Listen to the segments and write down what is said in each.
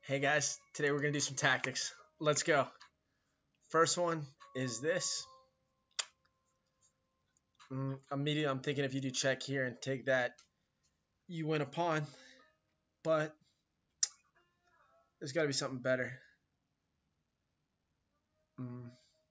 Hey guys, today we're gonna do some tactics. Let's go. First one is this. Immediately, I'm thinking if you do check here and take that, you win a pawn. But there's got to be something better. Mm,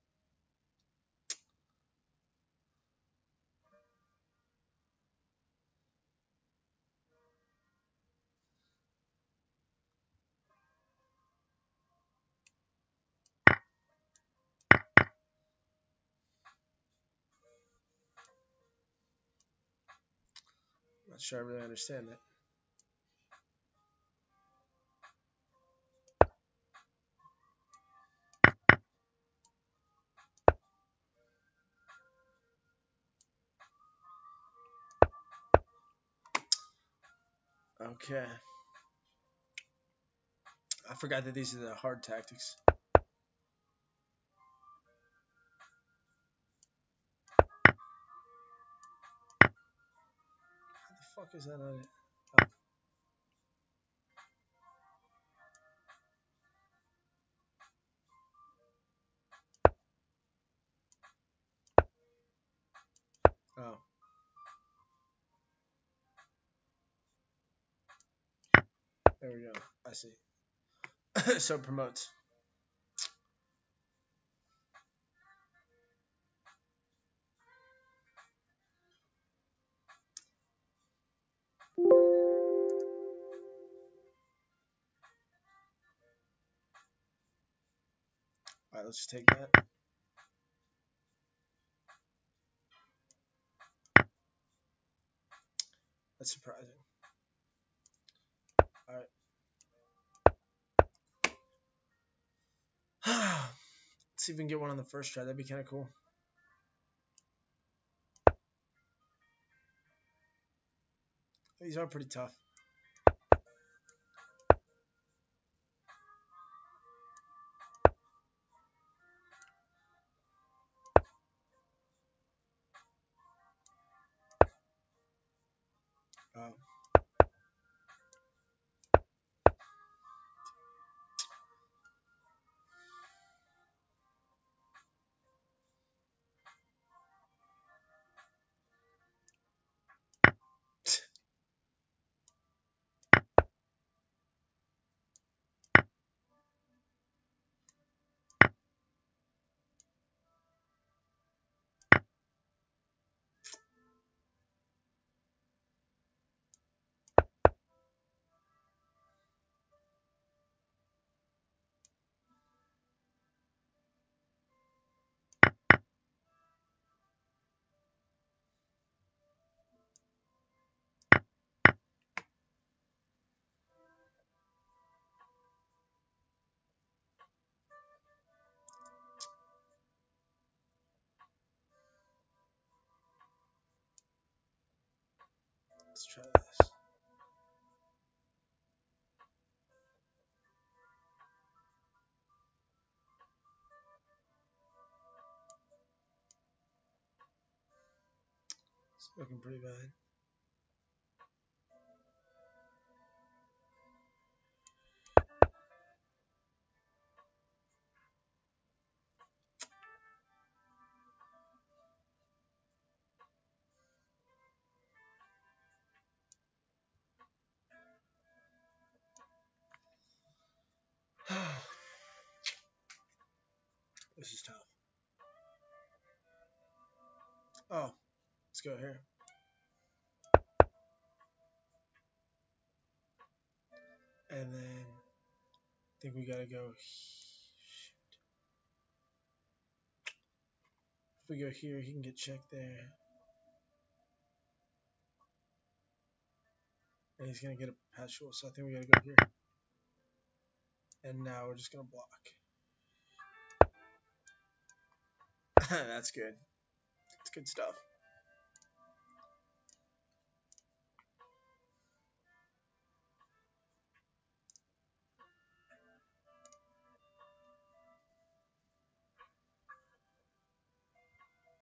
Not sure I really understand that. Okay. I forgot that these are the hard tactics. What the fuck is that on it? Oh, there we go. I see. So it promotes. All right, let's just take that. That's surprising. All right. Let's see if we can get one on the first try. That'd be kind of cool. These are pretty tough. Um, let's try this. It's looking pretty bad. This is tough. Oh, let's go here. And then I think we gotta go. Shoot. If we go here, he can get checked there. And he's gonna get a perpetual, so I think we gotta go here. And now we're just gonna block. That's good. It's good stuff.